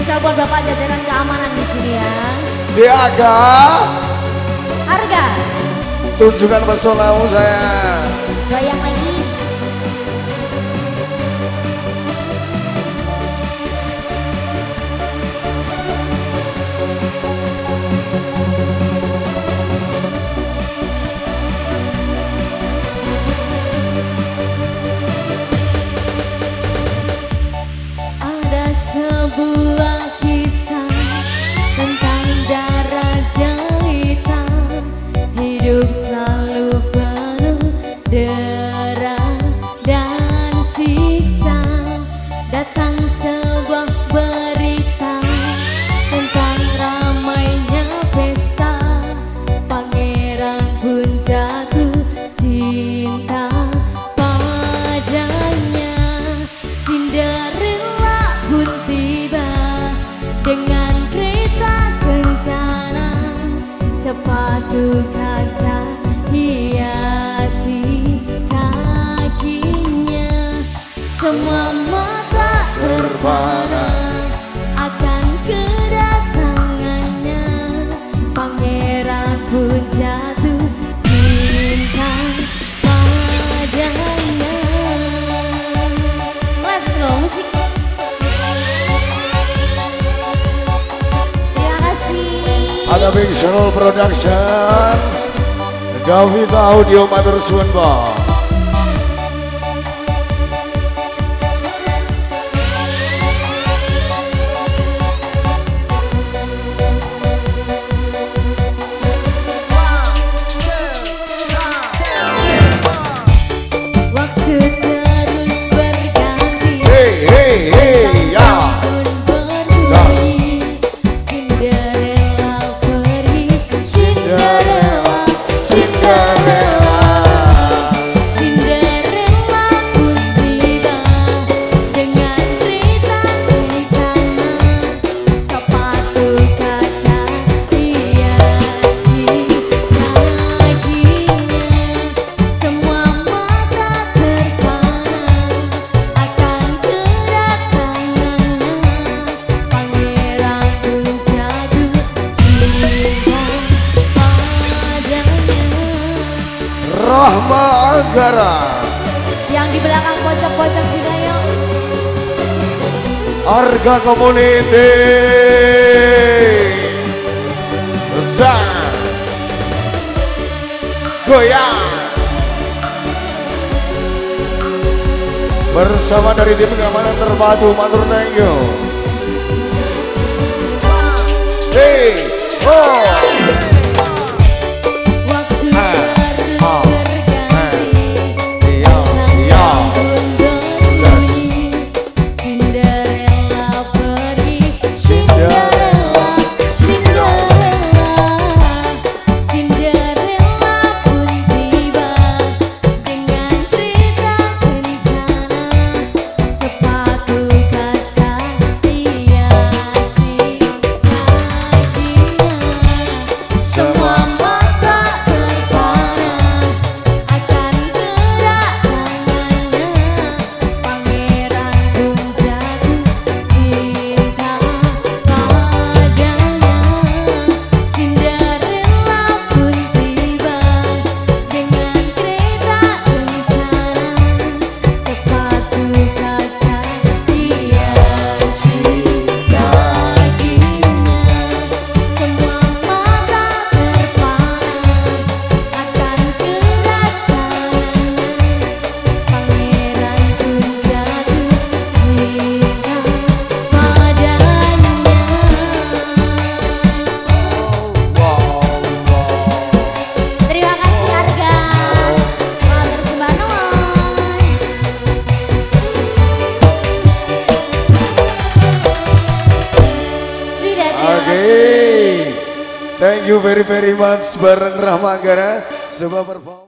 Spesial buat Bapak jajaran keamanan di sini ya. Diaga. Harga. Tunjukkan pesonamu saya. Goyang lagi. Ada sebuah kisah tentang darah jahitan, hidup selalu penuh derah dan siksa. Datang sebuah berita tentang ramainya pesta, pangeran pun jatuh cinta padanya. Cinderella pun tiba dengan kereta kencana, sepatu kaca hiasi kakinya. Semua mata terpana akan kedatangannya, pangeran pun jatuh cinta padanya. Let's go musik. Terima kasih. Ada Visual Production, Gavita Audio Matur Suwun Pak. Waktu terus berganti, Ya. pun berbunyi. Cinderella pergi, Cinderella, Cinderella. Cinderella pun tiba dengan kereta kencana, sepatu kaca hiasi kakinya. Semua mata terpana akan kedatangannya, pangeran pun jatuh cinta padanya. Rahma Anggara. Yang di belakang pojok-pojok juga yuk. Harga Community. Zang. Goyang. Bersama dari tim keamanan terpadu, matur thank you. Hey, oh. Waktu terus berganti, Iya, iya. pun berbunyi. Cinderella pergi, Cinderella, Cinderella. Cinderella pun tiba dengan kereta kencana, sepatu kaca hiasi kakinya. Semua mata terpana akan kedatangannya, pangeran pun jatuh cinta padanya. Cinderella pun tiba dengan kereta kencana, sepatu kaca hiasi kakinya. Semua mata terpana akan kedatangannya, pangeran pun jatuh cinta padanya. Terima kasih Harga. Matur sembah nuwun. Sudah, terima Oke, kasih. thank you very much bareng Rahma Anggara. Sebuah perform.